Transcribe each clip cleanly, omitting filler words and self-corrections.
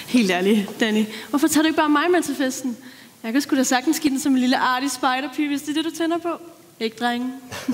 Helt ærligt, Danny. Hvorfor tager du ikke bare mig med til festen? Jeg kan sgu da sagtens give den som en lille artig spiderpige, hvis det er det, du tænder på. Ikke, drenge?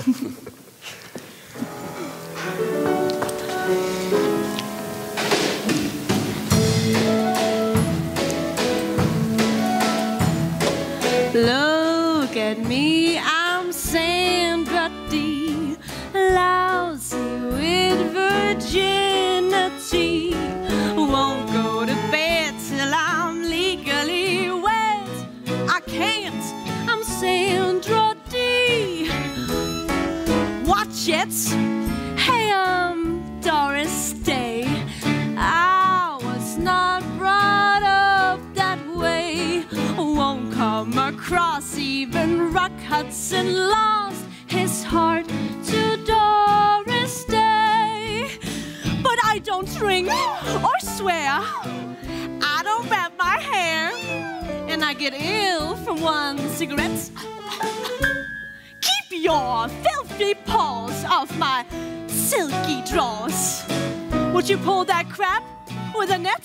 Look at me, I'm Sandra Dee, lousy with virginity. Won't go to bed till I'm legally wed. I can't, I'm Sandra Dee. Watch it, hey, I'm Doris Day. I was not brought up that way. Won't come across even Rock Hudson lost his heart to Doris Day. But I don't drink or swear, I don't wrap my hair, and I get ill from one cigarette. Keep your filthy paws off my silky drawers. Would you pull that crap with a net?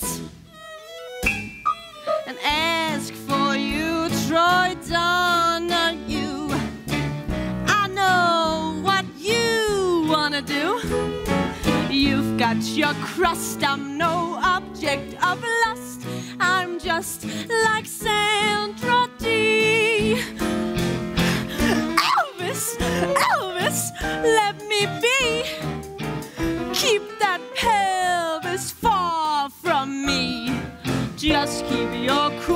And ask for you, Troy Donahue. I know what you wanna do. You've got your crust, I'm no object of lust. I'm just like Sandra Dee. Elvis, Elvis, let me be. Keep that pelvis far from me. Just keep your